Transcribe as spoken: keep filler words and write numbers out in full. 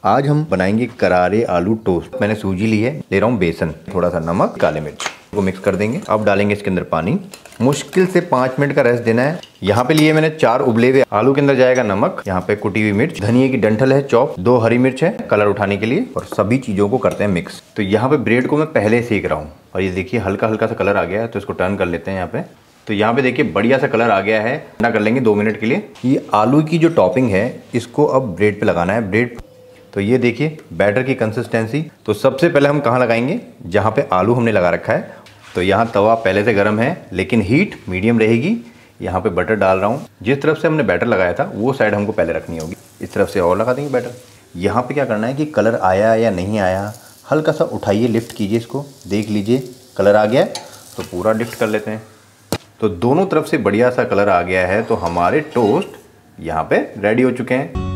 आज हम बनाएंगे करारे आलू टोस्ट। मैंने सूजी ली है, ले रहा हूँ बेसन, थोड़ा सा नमक, काले मिर्च को मिक्स कर देंगे। अब डालेंगे इसके अंदर पानी। मुश्किल से पाँच मिनट का रेस्ट देना है। यहाँ पे लिए मैंने चार उबले हुए आलू, के अंदर जाएगा नमक, यहाँ पे कुटी हुई मिर्च, धनिया की डंठल है चॉप, दो हरी मिर्च है कलर उठाने के लिए, और सभी चीज़ों को करते हैं मिक्स। तो यहाँ पे ब्रेड को मैं पहले सेक रहा हूँ और ये देखिए हल्का हल्का सा कलर आ गया है, तो इसको टर्न कर लेते हैं यहाँ पे। तो यहाँ पे देखिए बढ़िया सा कलर आ गया है, ठंडा कर लेंगे दो मिनट के लिए। ये आलू की जो टॉपिंग है इसको अब ब्रेड पे लगाना है। ब्रेड तो ये देखिए बैटर की कंसिस्टेंसी। तो सबसे पहले हम कहाँ लगाएंगे, जहाँ पे आलू हमने लगा रखा है। तो यहाँ तवा पहले से गर्म है लेकिन हीट मीडियम रहेगी। यहाँ पे बटर डाल रहा हूँ। जिस तरफ से हमने बैटर लगाया था वो साइड हमको पहले रखनी होगी। इस तरफ से और लगा देंगे बैटर। यहाँ पे क्या करना है कि कलर आया या नहीं आया, हल्का सा उठाइए, लिफ्ट कीजिए, इसको देख लीजिए कलर आ गया है तो पूरा लिफ्ट कर लेते हैं। तो दोनों तरफ से बढ़िया सा कलर आ गया है, तो हमारे टोस्ट यहाँ पे रेडी हो चुके हैं।